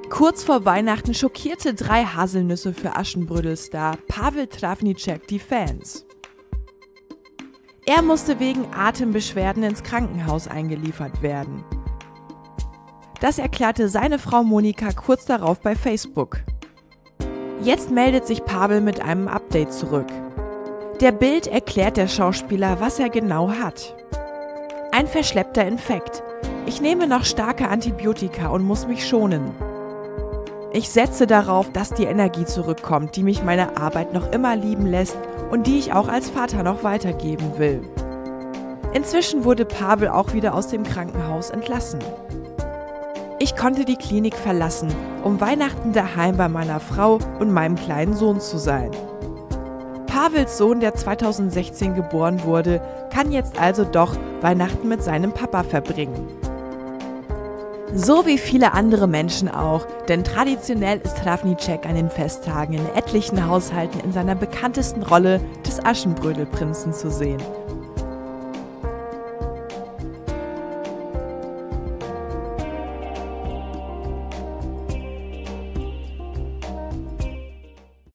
Kurz vor Weihnachten schockierte 3 Haselnüsse für Aschenbrödel-Star Pavel Travnicek die Fans. Er musste wegen Atembeschwerden ins Krankenhaus eingeliefert werden. Das erklärte seine Frau Monika kurz darauf bei Facebook. Jetzt meldet sich Pavel mit einem Update zurück. Der Bild erklärt der Schauspieler, was er genau hat. Ein verschleppter Infekt. Ich nehme noch starke Antibiotika und muss mich schonen. Ich setze darauf, dass die Energie zurückkommt, die mich meine Arbeit noch immer lieben lässt und die ich auch als Vater noch weitergeben will. Inzwischen wurde Pavel auch wieder aus dem Krankenhaus entlassen. Ich konnte die Klinik verlassen, um Weihnachten daheim bei meiner Frau und meinem kleinen Sohn zu sein. Pavels Sohn, der 2016 geboren wurde, kann jetzt also doch Weihnachten mit seinem Papa verbringen. So wie viele andere Menschen auch, denn traditionell ist Travnicek an den Festtagen in etlichen Haushalten in seiner bekanntesten Rolle des Aschenbrödelprinzen zu sehen.